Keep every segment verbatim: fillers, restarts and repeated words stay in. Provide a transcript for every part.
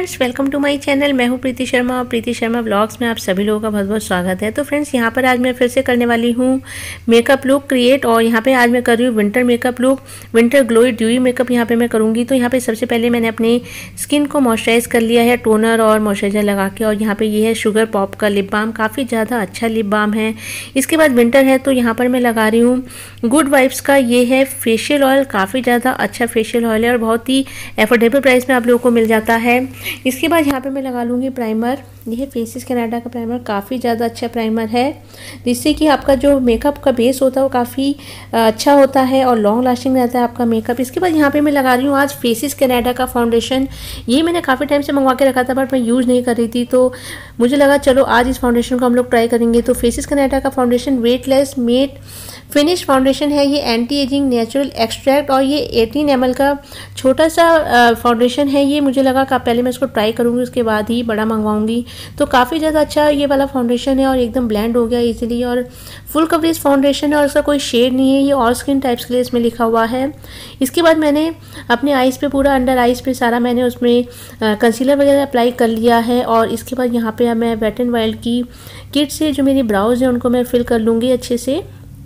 Friends, welcome to my channel. मैं हूं प्रीति शर्मा और प्रीति शर्मा व्लॉग्स में आप सभी लोगों का बहुत बहुत स्वागत है। तो फ्रेंड्स, यहां पर आज मैं फिर से करने वाली हूं मेकअप लुक क्रिएट। और यहां पे आज मैं कर रही हूं winter makeup look, winter glowy dewy makeup यहां पे मैं करूंगी। तो यहां पे सबसे पहले मैंने अपने स्किन को मॉइस्चराइज कर लिया है टोनर और मॉइस्चराइजर लगा के। और यहाँ पे ये है शुगर पॉप का लिप बाम, काफ़ी ज़्यादा अच्छा लिप बाम है। इसके बाद विंटर है तो यहाँ पर मैं लगा रही हूँ गुड वाइब्स का ये है फेशियल ऑयल। काफ़ी ज़्यादा अच्छा फेशियल ऑयल है और बहुत ही एफोर्डेबल प्राइस में आप लोगों को मिल जाता है। इसके बाद यहाँ पे मैं लगा लूँगी प्राइमर। यह फेसिस कनाडा का प्राइमर, काफ़ी ज़्यादा अच्छा प्राइमर है जिससे कि आपका जो मेकअप का बेस होता है वो काफ़ी अच्छा होता है और लॉन्ग लास्टिंग रहता है आपका मेकअप। इसके बाद यहाँ पे मैं लगा रही हूँ आज फेसिस कनाडा का फाउंडेशन। ये मैंने काफ़ी टाइम से मंगवा के रखा था बट मैं यूज़ नहीं कर रही थी, तो मुझे लगा चलो आज इस फाउंडेशन को हम लोग ट्राई करेंगे। तो फेसिस कनाडा का foundation weightless matte finish foundation है। ये एंटी एजिंग नेचुरल एक्सट्रैक्ट और ये अठारह एम एल का छोटा सा फाउंडेशन है। ये मुझे लगा कि पहले मैं इसको ट्राई करूँगी उसके बाद ही बड़ा मंगवाऊंगी। तो काफ़ी ज़्यादा अच्छा ये वाला फाउंडेशन है और एकदम ब्लेंड हो गया इजीली और फुल कवरेज फाउंडेशन है और इसका कोई शेड नहीं है। ये ऑल स्किन टाइप्स के लिए इसमें लिखा हुआ है। इसके बाद मैंने अपने आइज़ पे पूरा अंडर आइज़ पे सारा मैंने उसमें कंसीलर वगैरह अप्लाई कर लिया है। और इसके बाद यहाँ पे मैं वेट एंड वाइल्ड की किट से जो मेरी ब्राउज है उनको मैं फिल कर लूँगी अच्छे से।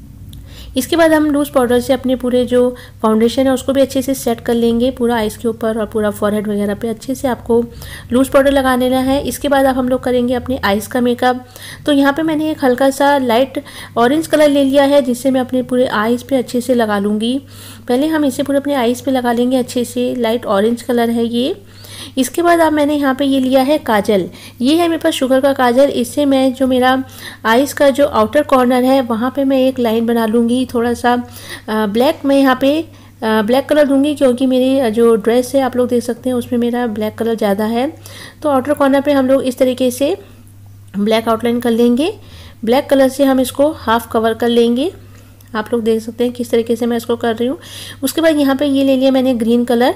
इसके बाद हम लूज़ पाउडर से अपने पूरे जो फाउंडेशन है उसको भी अच्छे से सेट कर लेंगे पूरा आइज़ के ऊपर और पूरा फॉरहेड वगैरह पे अच्छे से आपको लूज़ पाउडर लगा लेना है। इसके बाद अब हम लोग करेंगे अपने आइज़ का मेकअप। तो यहाँ पे मैंने एक हल्का सा लाइट ऑरेंज कलर ले लिया है जिससे मैं अपने पूरे आइज़ पे अच्छे से लगा लूँगी। पहले हम इसे पूरे अपने आइज़ पे लगा लेंगे अच्छे से। लाइट ऑरेंज कलर है ये। इसके बाद अब मैंने यहाँ पे ये लिया है काजल। ये है मेरे पास शुगर का काजल। इससे मैं जो मेरा आइज़ का जो आउटर कॉर्नर है वहाँ पे मैं एक लाइन बना लूँगी। थोड़ा सा ब्लैक मैं यहाँ पे ब्लैक कलर दूंगी क्योंकि मेरी जो ड्रेस है आप लोग देख सकते हैं उसमें मेरा ब्लैक कलर ज़्यादा है। तो आउटर कॉर्नर पे हम लोग इस तरीके से ब्लैक आउटलाइन कर लेंगे। ब्लैक कलर से हम इसको हाफ कवर कर लेंगे। आप लोग देख सकते हैं किस तरीके से मैं इसको कर रही हूँ। उसके बाद यहाँ पे ये ले लिया मैंने ग्रीन कलर।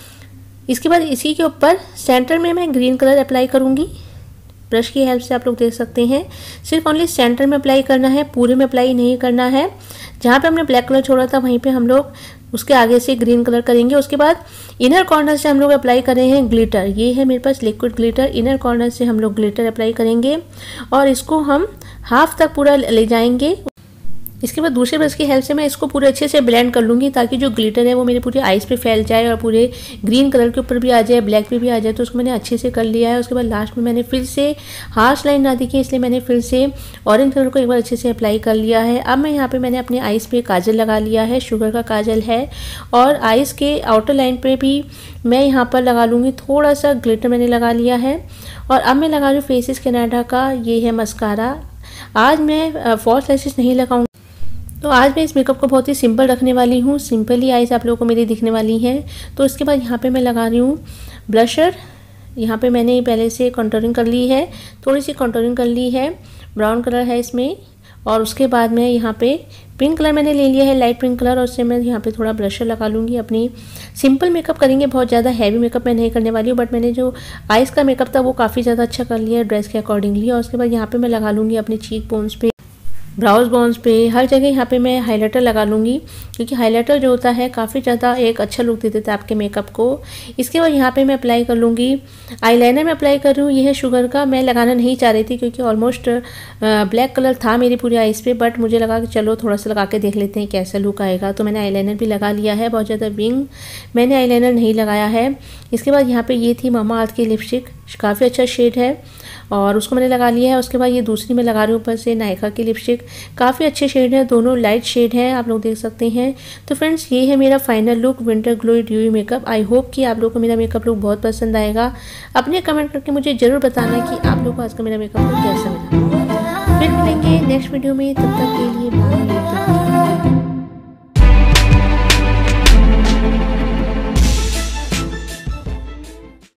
इसके बाद इसी के ऊपर सेंटर में मैं ग्रीन कलर अप्लाई करूँगी ब्रश की हेल्प से। आप लोग देख सकते हैं सिर्फ ओनली सेंटर में अप्लाई करना है, पूरे में अप्लाई नहीं करना है। जहाँ पे हमने ब्लैक कलर छोड़ा था वहीं पे हम लोग उसके आगे से ग्रीन कलर करेंगे। उसके बाद इनर कॉर्नर से हम लोग अप्लाई कर रहे हैं ग्लिटर। ये है मेरे पास लिक्विड ग्लिटर। इनर कॉर्नर से हम लोग ग्लिटर अप्लाई करेंगे और इसको हम हाफ तक पूरा ले जाएंगे। इसके बाद दूसरे ब्रश की हेल्प से मैं इसको पूरे अच्छे से ब्लेंड कर लूँगी ताकि जो ग्लिटर है वो मेरे पूरे आइज़ पे फैल जाए और पूरे ग्रीन कलर के ऊपर भी आ जाए, ब्लैक पे भी आ जाए। तो उसको मैंने अच्छे से कर लिया है। उसके बाद लास्ट में मैंने फिर से हार्श लाइन ना दिखी इसलिए मैंने फिर से ऑरेंज कलर को एक बार अच्छे से अप्लाई कर लिया है। अब मैं यहाँ पर मैंने अपने आइज़ पे काजल लगा लिया है, शुगर का काजल है। और आइज़ के आउटर लाइन पर भी मैं यहाँ पर लगा लूँगी थोड़ा सा ग्लिटर मैंने लगा लिया है। और अब मैं लगा रही हूँ फेसिस कनाडा का ये है मस्कारा। आज मैं फॉल्स लैशेस नहीं लगाऊंगी, तो आज मैं इस मेकअप को बहुत ही सिंपल रखने वाली हूँ। सिंपली आइज़ आप लोगों को मेरी दिखने वाली हैं। तो इसके बाद यहाँ पे मैं लगा रही हूँ ब्लशर। यहाँ पे मैंने पहले से कंटूरिंग कर ली है, थोड़ी सी कंटूरिंग कर ली है, ब्राउन कलर है इसमें। और उसके बाद मैं यहाँ पे पिंक कलर मैंने ले लिया है, लाइट पिंक कलर, और उससे मैं यहाँ पे थोड़ा ब्लशर लगा लूँगी। अपनी सिंपल मेकअप करेंगे, बहुत ज़्यादा हैवी मेकअप मैं नहीं करने वाली हूँ। बट मैंने जो आइज़ का मेकअप था वो काफ़ी ज़्यादा अच्छा कर लिया है ड्रेस के अकॉर्डिंगली। और उसके बाद यहाँ पर मैं लगा लूँगी अपने चीक बोन्स पे, ब्राउज बोन्स पे, हर जगह यहाँ पे मैं हाइलाइटर लगा लूँगी क्योंकि हाइलाइटर जो होता है काफ़ी ज़्यादा एक अच्छा लुक दे देता है आपके मेकअप को। इसके बाद यहाँ पे मैं अप्लाई कर लूँगी आईलाइनर में अप्लाई कर रही हूँ। ये है शुगर का। मैं लगाना नहीं चाह रही थी क्योंकि ऑलमोस्ट ब्लैक कलर था मेरी पूरी आइज़ पे, बट मुझे लगा कि चलो थोड़ा सा लगा के देख लेते हैं कैसा लुक आएगा। तो मैंने आईलाइनर भी लगा लिया है। बहुत ज़्यादा विंग मैंने आईलाइनर नहीं लगाया है। इसके बाद यहाँ पर ये थी मामा अर्थ की लिपस्टिक, काफ़ी अच्छा शेड है और उसको मैंने लगा लिया है। उसके बाद ये दूसरी मैं लगा रही हूँ ऊपर से नायका की लिपस्टिक, काफ़ी अच्छे शेड है, दोनों लाइट शेड हैं, आप लोग देख सकते हैं। तो फ्रेंड्स, ये है मेरा final look winter glowy dewy makeup. I hope कि आप लोगों को मेरा मेकअप लुक बहुत पसंद आएगा। अपने कमेंट करके मुझे ज़रूर बताना कि आप लोगों को आज का मेरा मेकअप लुक कैसा लगा। फिर मिलेंगे नेक्स्ट वीडियो में, तब तक के लिए